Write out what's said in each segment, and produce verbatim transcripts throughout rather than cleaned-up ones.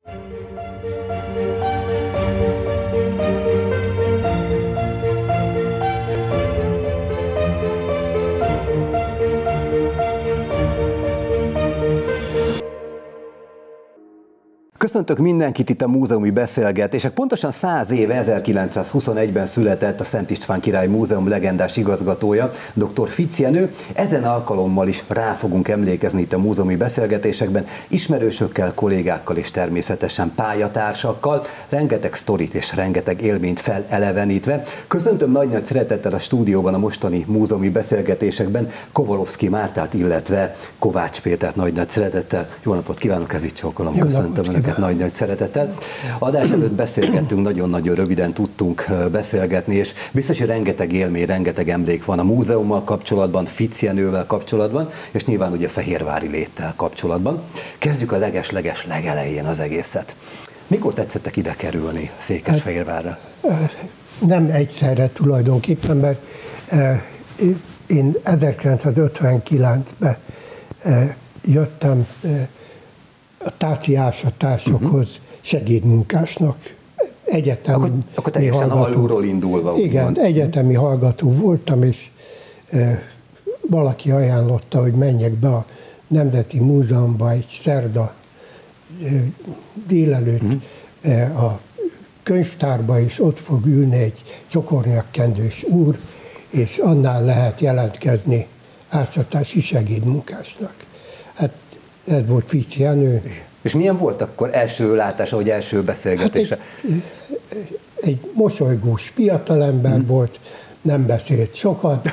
Köszöntök mindenkit itt a múzeumi beszélgetések. Pontosan száz éve, ezerkilencszázhuszonegyben született a Szent István Király Múzeum legendás igazgatója, dr. Fitz Jenő. Ezen alkalommal is rá fogunk emlékezni itt a múzeumi beszélgetésekben, ismerősökkel, kollégákkal és természetesen pályatársakkal, rengeteg sztorit és rengeteg élményt felelevenítve. Köszöntöm nagy-nagy szeretettel a stúdióban a mostani múzeumi beszélgetésekben Kovalovszki Mártát, illetve Kovács Pétert nagy-nagy szeretettel. Jó napot kívánok, ez itt csókolom. Köszöntöm Önöket nagy-nagy szeretettel. Adás előtt beszélgettünk, nagyon-nagyon röviden tudtunk beszélgetni, és biztos, hogy rengeteg élmény, rengeteg emlék van a múzeummal kapcsolatban, Fitz Jenővel kapcsolatban, és nyilván ugye Fehérvári léttel kapcsolatban. Kezdjük a leges-leges legelején az egészet. Mikor tetszettek ide kerülni Székesfehérvárra? Nem egyszerre tulajdonképpen, mert én ezerkilencszázötvenkilencben jöttem a tárci ásatásokhoz segédmunkásnak. Egyetemi akkor, akkor teljesen alulról indulva. Igen, mond. egyetemi hallgató voltam, és e, valaki ajánlotta, hogy menjek be a Nemzeti Múzeumba egy szerda e, délelőtt uh-huh. e, a könyvtárba, és ott fog ülni egy csokornyakkendős úr, és annál lehet jelentkezni ásatási segédmunkásnak. Hát ez volt Fitz Jenő. És milyen volt akkor első látása, vagy első beszélgetése? Hát egy, egy mosolygós fiatalember hmm. volt, nem beszélt sokat.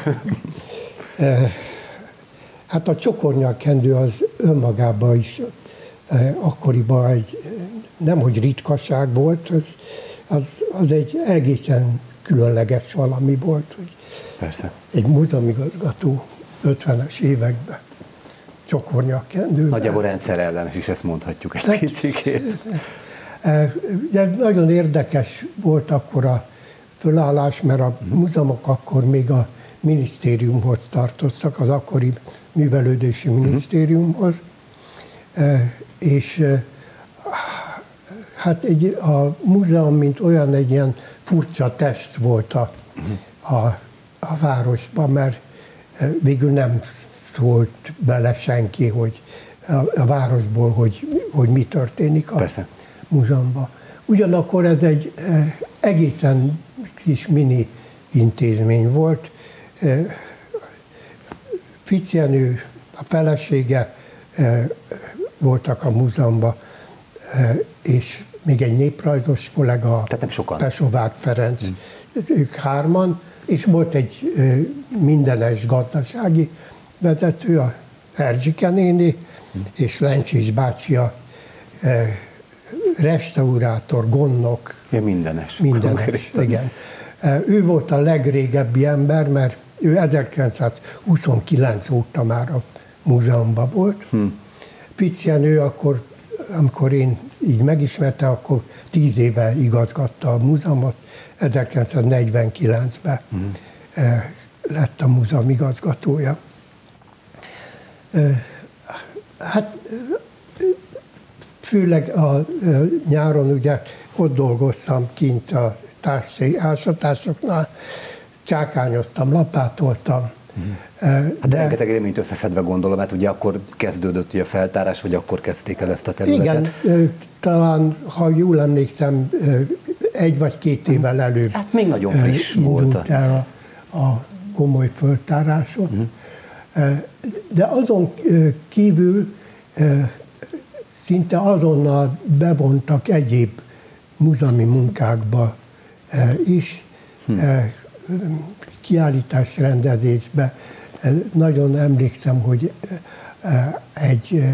Hát a csokornyakkendő az önmagában is akkoriban egy, nemhogy ritkaság volt, az, az, az egy egészen különleges valami volt. Persze. Egy múzeumigazgató ötvenes években. Csokornyakkendőben. Nagyjából rendszerellenes is, ezt mondhatjuk egy picikét. De nagyon érdekes volt akkor a fölállás, mert a múzeumok akkor még a minisztériumhoz tartoztak, az akkori művelődési minisztériumhoz, és hát egy, a múzeum, mint olyan, egy ilyen furcsa test volt a, a, a városban, mert végül nem szólt bele senki, hogy a, a városból, hogy, hogy mi történik a Persze. múzeumban. Ugyanakkor ez egy e, egészen kis mini intézmény volt. E, Fitz Jenő, a felesége e, voltak a múzeumban, e, és még egy néprajzos kollega, Pesovák Ferenc, hmm. ők hárman, és volt egy e, mindenes gazdasági vezető, a Erzsike néni, hmm. és Lencsés bácsi a e, restaurátor, gondnok. Ja, mindenes. Mindenes, igen. E, ő volt a legrégebbi ember, mert ő ezerkilencszázhuszonkilenc óta már a múzeumban volt. Hmm. Fitz Jenő akkor, amikor én így megismertem, akkor tíz éve igazgatta a múzeumot, ezerkilencszáznegyvenkilencben hmm. e, lett a múzeum igazgatója. Hát főleg a nyáron ugye ott dolgoztam kint a társi ásatásoknál, csákányoztam, lapátoltam. Hmm. Hát de rengeteg élményt összeszedve gondolom, hát ugye akkor kezdődött ugye a feltárás, vagy akkor kezdték el ezt a területet? Igen, talán, ha jól emlékszem, egy vagy két évvel előbb. Hát még nagyon friss volt. El a, a komoly föltárások. Hmm. De azon kívül szinte azonnal bevontak egyéb múzeumi munkákba is, hm. kiállításrendezésbe. Nagyon emlékszem, hogy egy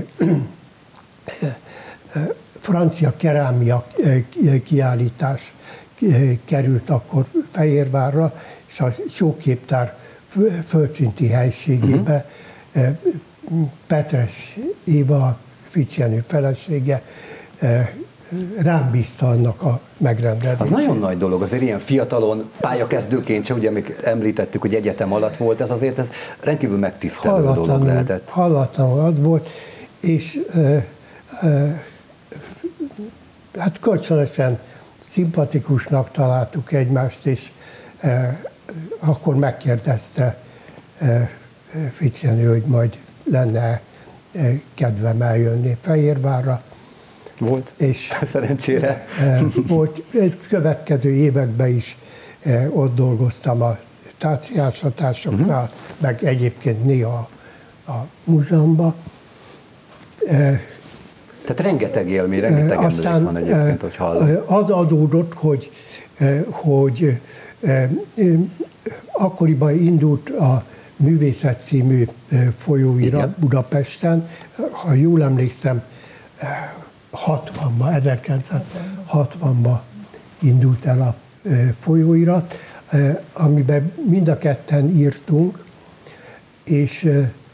francia kerámia kiállítás került akkor Fehérvárra, és a sóképtár földszinti helységébe uh-huh. Petres Éva, Fitz Jenő felesége rám bízta annak a megrendezését. Az nagyon nagy dolog, azért ilyen fiatalon, pályakezdőként se, ugye még említettük, hogy egyetem alatt volt, ez azért ez rendkívül megtisztelő dolog lehetett. Hallatlanul az volt, és e, e, hát kölcsönösen szimpatikusnak találtuk egymást, és e, akkor megkérdezte e, Ficjenő, hogy majd lenne e, kedvem eljönni Fehérvárra. Volt, és szerencsére. E, volt, következő években is e, ott dolgoztam a táciásatásoknál, uh-huh. meg egyébként néha a múzeumban. E, Tehát rengeteg élmény, rengeteg emlék van egyébként, hogy hallom. Az adódott, hogy, hogy akkoriban indult a Művészet című folyóirat Igen. Budapesten, ha jól emlékszem, hatvanban, ezerkilencszázhatvanban indult el a folyóirat, amiben mind a ketten írtunk, és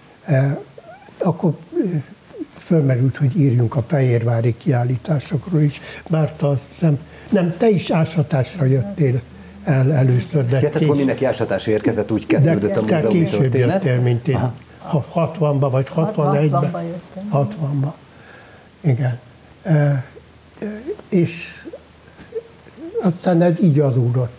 akkor fölmerült, hogy írjunk a fehérvári kiállításokról is, mert azt hiszem, nem, te is ásatásra jöttél el először. De ja, tehát mindenki ásatásra érkezett, úgy kezdődött a múzeumi történet? De jöttél, mint én. hatvanban vagy hatvanegyben. hatvanban. Igen. E, és aztán ez így adódott.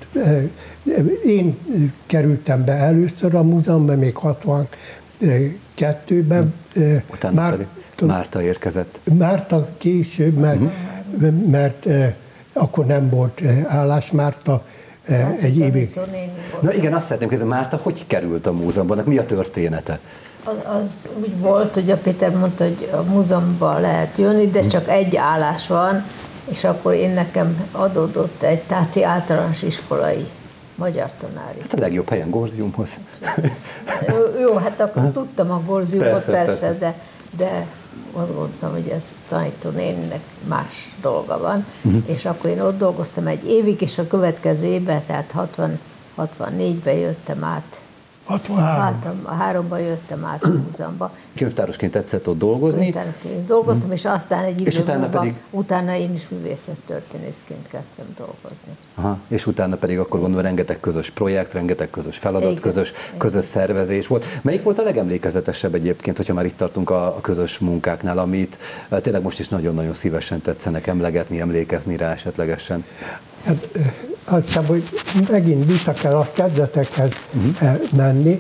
Én kerültem be először a múzeumba, még hatvankettőben. Utána már, pedig Márta érkezett. Márta később, mert, uh-huh. mert eh, akkor nem volt állás. Márta eh, egy évig. Na igen, azt szeretném kérdezni, Márta hogy került a múzeumban? Mi a története? Az, az úgy volt, hogy a Péter mondta, hogy a múzeumban lehet jönni, de csak egy állás van, és akkor én nekem adódott egy táci általános iskolai magyar tanári. Hát a legjobb helyen Gorziumhoz. Jó, jó, hát akkor uh-huh. tudtam a Gorziumot, persze, persze, persze, de de azt gondoltam, hogy ez tanítónéninek más dolga van, uh-huh. és akkor én ott dolgoztam egy évig, és a következő évben, tehát hatvan, hatvannégyben jöttem át. hatvanhárom. háromban jöttem át a múzeumba. Könyvtárosként tetszett ott dolgozni. Könyvtárosként dolgoztam, uh-huh. és aztán egy idő és utána múlva, pedig... utána én is művészettörténészként kezdtem dolgozni. Aha, és utána pedig akkor gondolom rengeteg közös projekt, rengeteg közös feladat, Igen. közös, közös szervezés volt. Melyik volt a legemlékezetesebb egyébként, hogyha már itt tartunk a, a közös munkáknál, amit tényleg most is nagyon-nagyon szívesen tetszenek emlegetni, emlékezni rá esetlegesen? Hát, azt hiszem, hogy megint vissza kell a kezdetekhez uh-huh. menni.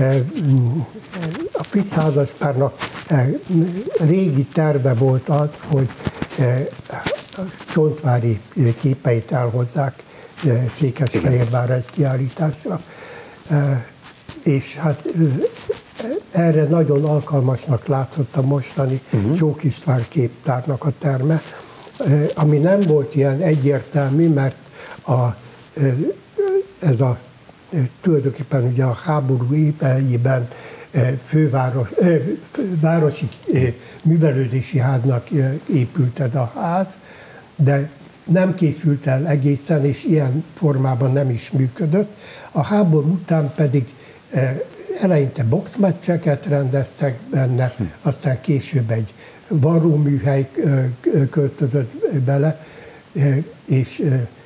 A Fitz házaspárnak régi terve volt az, hogy a csontvári képeit elhozzák Székesfehérvárra egy kiállításra. És hát erre nagyon alkalmasnak látszott a mostani uh-huh. Csók István képtárnak a terme, ami nem volt ilyen egyértelmű, mert a, ez a tulajdonképpen ugye a háború éveiben főváros, városi művelődési háznak épült ez a ház, de nem készült el egészen, és ilyen formában nem is működött. A háború után pedig eleinte boxmeccseket rendeztek benne, aztán később egy varróműhely költözött bele, és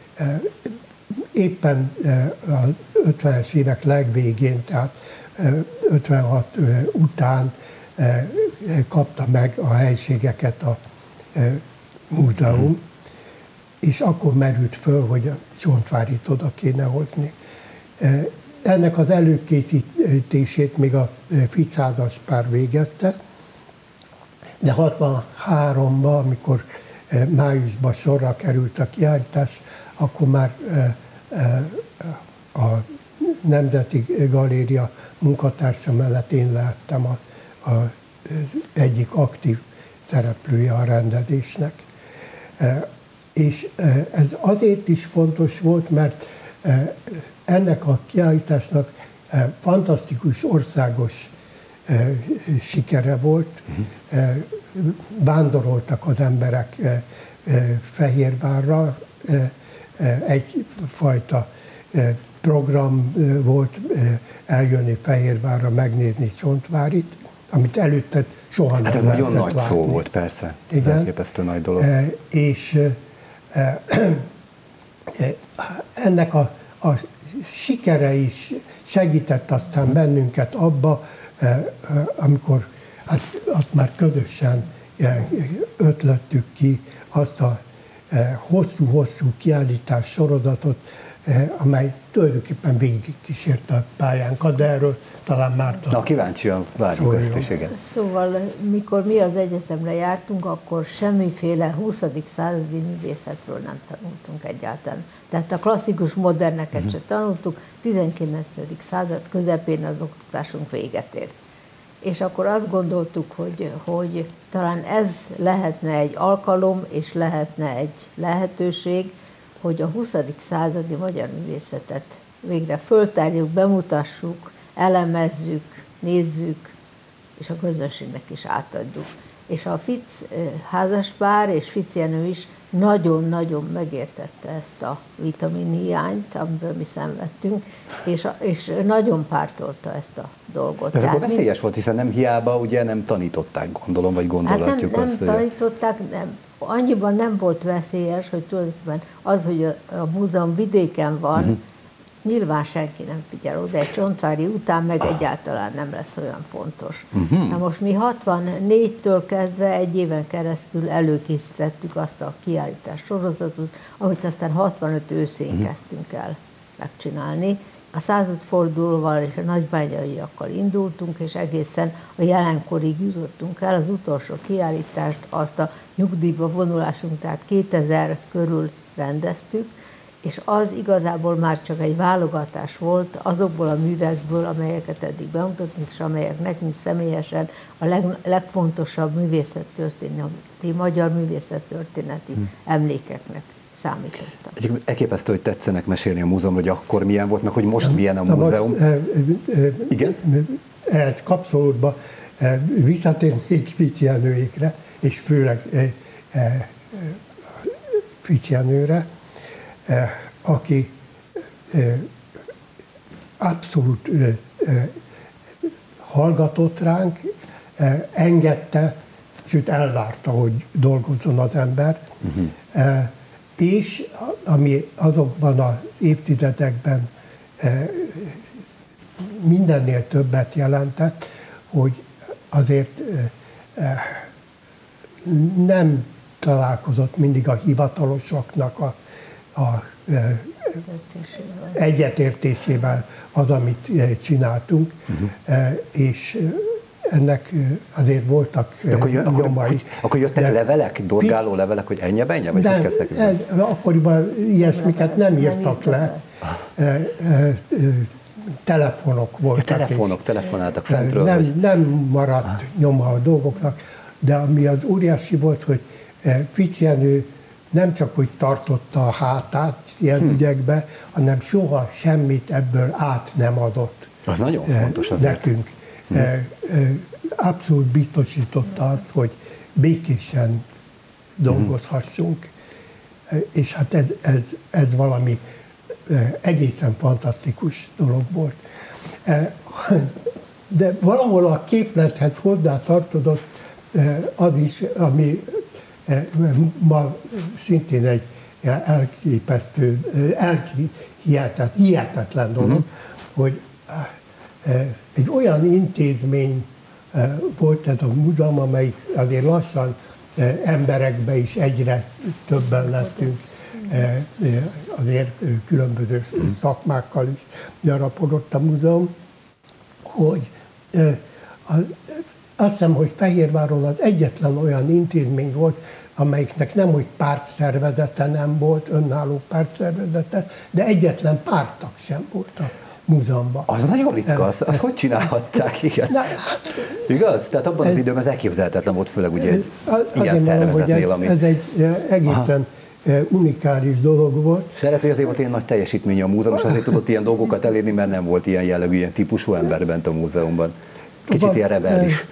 éppen az ötvenes évek legvégén, tehát ötvenhat után kapta meg a helységeket a múzeum, és akkor merült föl, hogy a Csontvárit oda kéne hozni. Ennek az előkészítését még a Fitz házaspár végezte, de hatvanháromban, amikor májusban sorra került a kiállítás, akkor már a Nemzeti Galéria munkatársa mellett én lehettem a, a egyik aktív szereplője a rendezésnek. És ez azért is fontos volt, mert ennek a kiállításnak fantasztikus országos sikere volt. Vándoroltak az emberek Fehérvárra, egyfajta program volt eljönni Fehérvárra megnézni Csontvárit, amit előtte soha nem hát ez lehetett nagyon nagy látni. szó volt, persze. Igen. Ez elképesztő nagy dolog. És ennek a, a sikere is segített aztán bennünket abba, amikor hát azt már közösen ötlöttük ki azt a hosszú-hosszú kiállítás sorozatot, amely tulajdonképpen végig kísérte a pályánkat, de erről talán Márta. Na, kíváncsian várjuk ezt is, igen. Szóval, mikor mi az egyetemre jártunk, akkor semmiféle huszadik századi művészetről nem tanultunk egyáltalán. Tehát a klasszikus moderneket uh-huh. se tanultuk, tizenkilencedik század közepén az oktatásunk véget ért. És akkor azt gondoltuk, hogy, hogy talán ez lehetne egy alkalom, és lehetne egy lehetőség, hogy a huszadik századi magyar művészetet végre föltárjuk, bemutassuk, elemezzük, nézzük, és a közönségnek is átadjuk. És a Fitz házaspár és Fitz Jenő is nagyon-nagyon megértette ezt a vitaminhiányt, amiből mi szenvedtünk, és, és nagyon pártolta ezt a dolgot. Ez akkor veszélyes mind... volt, hiszen nem hiába ugye nem tanították, gondolom, vagy gondolatjuk hát nem, azt. Nem tanították, nem. Annyiban nem volt veszélyes, hogy tulajdonképpen az, hogy a, a múzeum vidéken van, uh-huh. nyilván senki nem figyel oda, egy Csontvári után meg egyáltalán nem lesz olyan fontos. Uh-huh. Na most mi hatvannégytől kezdve egy éven keresztül előkészítettük azt a kiállítás sorozatot, amit aztán hatvanöt őszén uh-huh. kezdtünk el megcsinálni. A századfordulóval és a nagybányaiakkal indultunk, és egészen a jelenkorig jutottunk el. Az utolsó kiállítást, azt a nyugdíjba vonulásunk, tehát kétezer körül rendeztük, és az igazából már csak egy válogatás volt azokból a művekből, amelyeket eddig bemutattunk, és amelyek nekünk személyesen a leg, legfontosabb művészettörténeti, magyar művészettörténeti hmm. emlékeknek számítottak. Egyébként elképesztő, hogy tetszenek mesélni a múzeumról, hogy akkor milyen volt, meg hogy most ja, milyen a múzeum. Most, e, e, Igen? Ehhez kapcsolódva e, visszatérnék Fitz Jenőékre, és főleg e, e, Fitz Jenőre, e, aki e, abszolút e, e, hallgatott ránk, e, engedte, sőt elvárta, hogy dolgozzon az ember. Uh-huh. E, és ami azokban az évtizedekben mindennél többet jelentett, hogy azért nem találkozott mindig a hivatalosoknak a, a egyetértésével az, amit csináltunk, uh-huh. és ennek azért voltak akkor, jön, nyomai. Akkor, akkor jöttek levelek, dorgáló Fitz, levelek, hogy ennyi benye? Vagy nem, ez, akkoriban ilyesmiket nem írtak le. Telefonok voltak. Ja, telefonok, telefonáltak fentről. Nem, nem maradt ah. nyoma a dolgoknak, de ami az óriási volt, hogy Fitz Jenő nem csak, hogy tartotta a hátát ilyen hm. ügyekbe, hanem soha semmit ebből át nem adott. Az nagyon fontos azért. Nekünk. Hmm. Abszolút biztosította azt, hogy békésen dolgozhassunk, hmm. és hát ez, ez, ez valami egészen fantasztikus dolog volt. De valahol a képlethez hozzá tartozott az is, ami ma szintén egy elképesztő, elhihetetlen, hihetetlen dolog, hmm. hogy egy olyan intézmény volt ez a múzeum, amelyik azért lassan emberekbe is egyre többen lettünk, azért különböző szakmákkal is gyarapodott a múzeum, hogy azt hiszem, hogy Fehérváron az egyetlen olyan intézmény volt, amelyiknek nem, hogy pártszervezete nem volt, önálló pártszervezete, de egyetlen párttag sem volt a múzeumban. Az nagyon ritka, azt az hogy csinálhatták, igen. Na, igaz? Tehát abban ez, az időben ez elképzelhetetlen volt, főleg ugye egy ilyen szervezetnél, ami... Ez egy egészen Aha. unikális dolog volt. De lehet, hogy azért volt ilyen nagy teljesítmény a múzeum, és azért tudott ilyen dolgokat elérni, mert nem volt ilyen jellegű, ilyen típusú ember bent a múzeumban. Kicsit ilyen rebellis.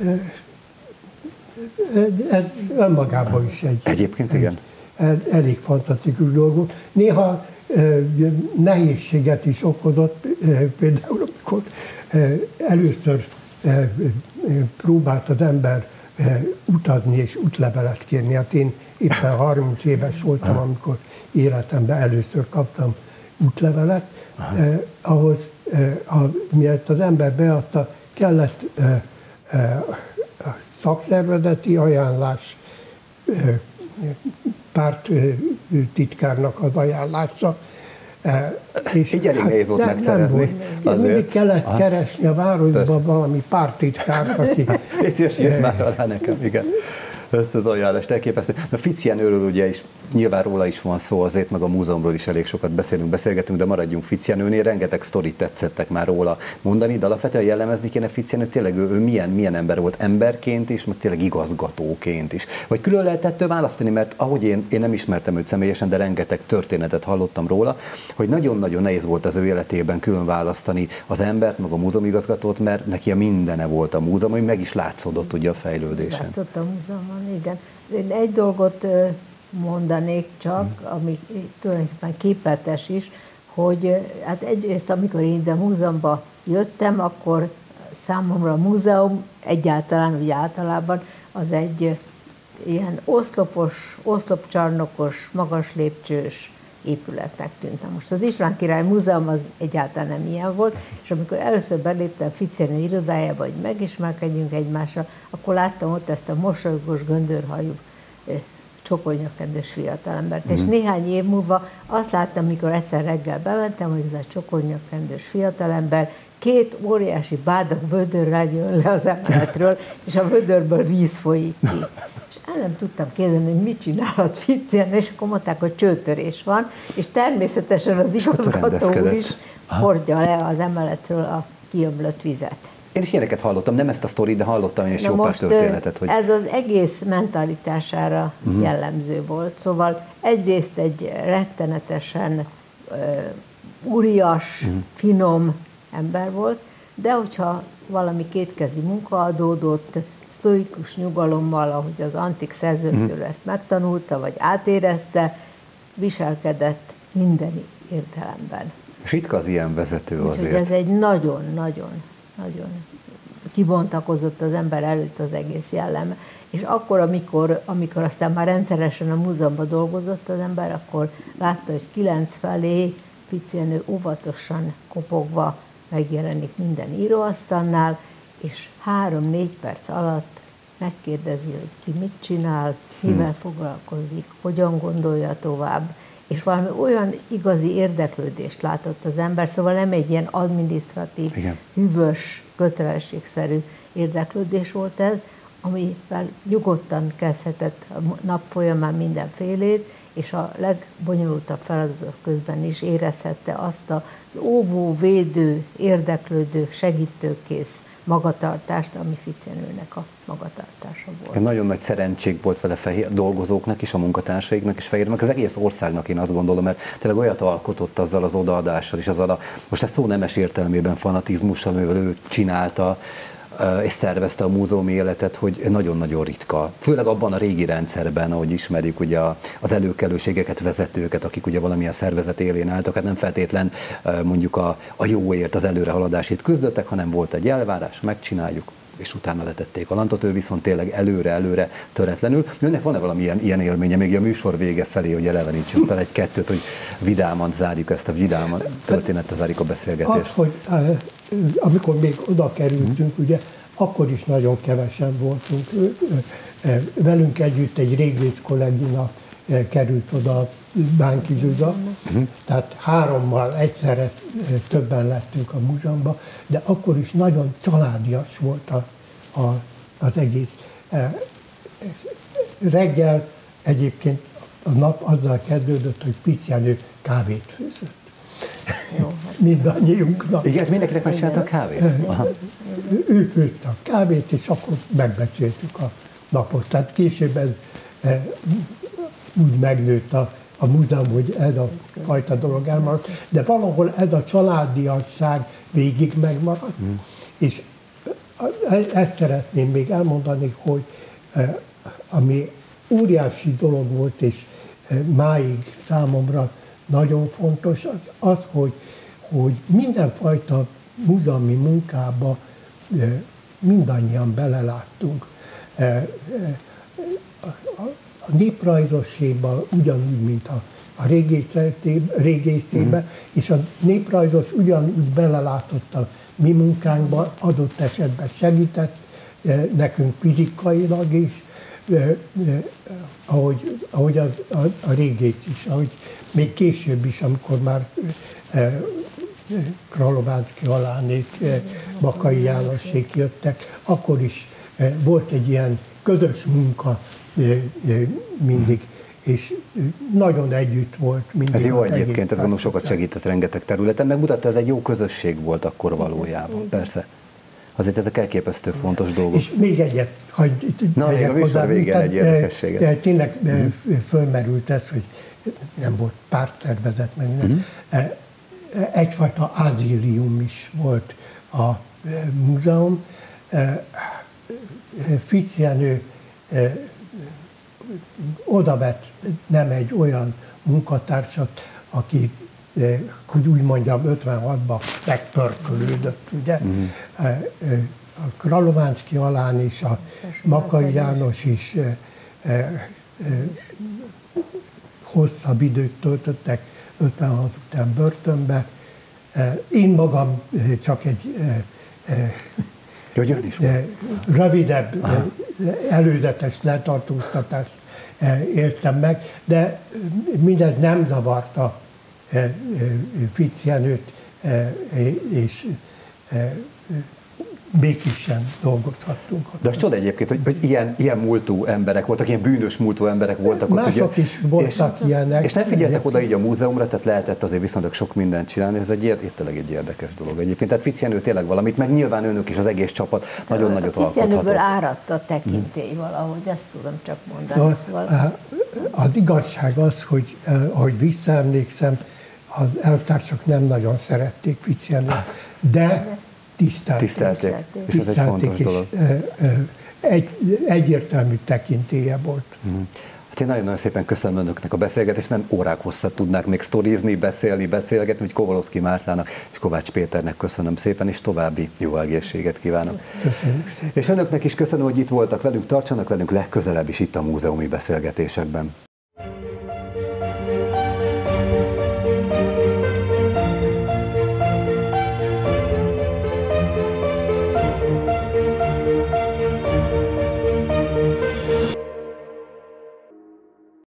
Ez önmagában is egy... Egyébként igen. Egy, elég fantasztikus dolog volt. Néha nehézséget is okozott, például amikor először próbált az ember utazni és útlevelet kérni. Hát én éppen harminc éves voltam, amikor életemben először kaptam útlevelet. Ahhoz, mielőtt az ember beadta, kellett szakszervezeti ajánlás, párttitkárnak az ajánlása. És így elég nehéz volt megszerezni. Mindig kellett Aha. keresni a városban Persze. valami párttitkárt, aki... Légy szíves, jött már alá nekem, igen. Ezt az ajánlást elképesztő. Na Fics Jenőről ugye is, nyilván róla is van szó azért, meg a múzeumról is elég sokat beszélünk, beszélgetünk, de maradjunk Fics Jenőnél, rengeteg sztorit tetszettek már róla mondani, de alapvetően jellemezni kéne Fics Jenőt, tényleg ő, ő milyen, milyen ember volt emberként is, meg tényleg igazgatóként is. Vagy külön lehetett választani, mert ahogy én, én nem ismertem őt személyesen, de rengeteg történetet hallottam róla, hogy nagyon-nagyon nehéz volt az ő életében külön választani az embert, meg a múzeumigazgatót, mert neki a mindene volt a múzeum, hogy meg is látszódott ugye a fejlődésen. Látszott a múzeumon, igen. Én egy dolgot mondanék csak, ami tulajdonképpen képletes is, hogy hát egyrészt, amikor én ide a múzeumba jöttem, akkor számomra a múzeum egyáltalán, vagy általában az egy ilyen oszlopos, oszlopcsarnokos, magas lépcsős épületnek tűnt. Most az István Király Múzeum az egyáltalán nem ilyen volt, és amikor először beléptem Fics Jenő irodájába, hogy megismerkedjünk egymással, akkor láttam ott ezt a mosolygós, göndörhajú, csokornyakedves fiatalembert. Mm. És néhány év múlva azt láttam, mikor egyszer reggel bementem, hogy ez a csokornyakedves fiatalember két óriási bádag vödörrel jön le az emeletről, és a vödörből víz folyik ki. És el nem tudtam kérdezni, hogy mit csinálhat Fics Jenő, és akkor mondták, hogy csőtörés van, és természetesen az igazgató úr is hordja le az emeletről a kiömlött vizet. Én is ilyeneket hallottam, nem ezt a sztorit, de hallottam én is jó pár történetet. Hogy... ez az egész mentalitására uh-huh. jellemző volt. Szóval egyrészt egy rettenetesen uh, úrias, uh-huh. finom ember volt, de hogyha valami kétkezi munka adódott, sztoikus nyugalommal, ahogy az antik szerzőtől uh-huh. ezt megtanulta, vagy átérezte, viselkedett minden értelemben. És ritka az ilyen vezető azért. Ez egy nagyon-nagyon nagyon kibontakozott az ember előtt az egész jelleme. És akkor, amikor, amikor aztán már rendszeresen a múzeumban dolgozott az ember, akkor látta, hogy kilenc felé Fics Jenő óvatosan kopogva megjelenik minden íróasztalnál, és három-négy perc alatt megkérdezi, hogy ki mit csinál, mivel foglalkozik, hogyan gondolja tovább, és valami olyan igazi érdeklődést látott az ember, szóval nem egy ilyen adminisztratív, Igen. hűvös, kötelességszerű érdeklődés volt ez, amivel nyugodtan kezdhetett a nap folyamán mindenfélét, és a legbonyolultabb feladatok közben is érezhette azt az óvó, védő, érdeklődő, segítőkész magatartást, ami Fics Jenőnek a magatartása volt. Ez nagyon nagy szerencség volt vele fehér dolgozóknak is, a munkatársaiknak is Fehérnek, az egész országnak én azt gondolom, mert tényleg olyat alkotott azzal az odaadással, és azzal a, most ez szó nemes értelmében fanatizmussal, amivel ő csinálta, és szervezte a múzeumi életet, hogy nagyon-nagyon ritka. Főleg abban a régi rendszerben, ahogy ismerjük ugye az előkelőségeket, vezetőket, akik ugye valamilyen szervezet élén álltak, hát nem feltétlen mondjuk a, a jóért, az előrehaladásért küzdöttek, hanem volt egy elvárás, megcsináljuk, és utána letették a lantot, ő viszont tényleg előre-előre töretlenül. Önnek van-e valami ilyen, ilyen élménye, még a műsor vége felé, hogy elevenítsünk fel egy-kettőt, hogy vidáman zárjuk ezt a vidáman történettel, zárjuk a beszélgetést? Az, hogy amikor még oda kerültünk, ugye, akkor is nagyon kevesen voltunk. Velünk együtt egy régész kolléginak került oda Bánki Zsuzsa, uh-huh. tehát hárommal egyszerre többen lettünk a múzeumban, de akkor is nagyon családias volt a, a, az egész. Reggel egyébként a nap azzal kezdődött, hogy Fics Jenő kávét főzött. Jó, hát mindannyiunknak. Igen, mindenkinek megcsinálta a kávét? Aha. Ő főzte a kávét, és akkor megbeszéltük a napot. Tehát később ez e, úgy megnőtt a, a múzeum, hogy ez a fajta dolog elmaradt, de valahol ez a családiasság végig megmaradt, hmm. és ezt szeretném még elmondani, hogy e, ami óriási dolog volt, és e, máig számomra nagyon fontos az, az hogy, hogy mindenfajta múzeumi munkába e, mindannyian beleláttunk. E, e, a, a néprajzosségban ugyanúgy, mint a, a régészébe, mm. és a néprajzos ugyanúgy belelátott a mi munkánkba, adott esetben segített nekünk fizikailag is, ahogy, ahogy a, a, a régész is, ahogy még később is, amikor már Kralovánszky Alánék, Bakai Jánosék jöttek, akkor is volt egy ilyen közös munka mindig, és nagyon együtt volt mindig. Ez jó egyébként, ez gondolom sokat segített rengeteg területen, megmutatta, ez egy jó közösség volt akkor valójában, persze. Azért ezek elképesztő fontos dolgok. És még egyet, hogy Na, még a műsor végén egy érdekességet. Tényleg uh-huh. fölmerült ez, hogy nem volt párttervezet, meg minden. Uh-huh. Egyfajta azilium is volt a múzeum. Ficzy Jenő odavett nem egy olyan munkatársat, aki, hogy úgy mondjam, ötvenhatban megpörkölődött, ugye. Uh-huh. A Kralovánszky Alán is, a Bakai János is hosszabb időt töltöttek ötvenhat után börtönbe. Én magam csak egy rövidebb, előzetes letartóztatást éltem meg, de mindez nem zavarta Ficzy Jenőt, és mégis sem dolgozhattunk. De azt tudod egyébként, hogy, hogy ilyen, ilyen múltú emberek voltak, ilyen bűnös múltú emberek voltak ott. Mások ugye, is voltak és, ilyenek. És nem figyeltek oda így a múzeumra, tehát lehetett azért viszonylag sok mindent csinálni, ez egy tényleg egy érdekes dolog egyébként. Tehát Ficzy Jenő tényleg valamit, meg nyilván önök is, az egész csapat nagyon nagyot alkothatott. Ficzy Jenőből áradt a tekintély valahogy, ezt tudom csak mondani. Szóval. Az igazság az, hogy ahogy visszaemlékszem, az elvtársak nem nagyon szerették Ficzy Jenőt, de tisztelték. Tisztelték. És ez egy fontos dolog. Egy, egyértelmű tekintélye volt. Hmm. Hát én nagyon-nagyon szépen köszönöm önöknek a beszélgetést, nem órák hosszat tudnák még sztorizni, beszélni, beszélgetni, hogy Kovalowski Mártának és Kovács Péternek köszönöm szépen, és további jó egészséget kívánok. Köszönöm. És önöknek is köszönöm, hogy itt voltak velünk, tartsanak velünk legközelebb is itt a múzeumi beszélgetésekben.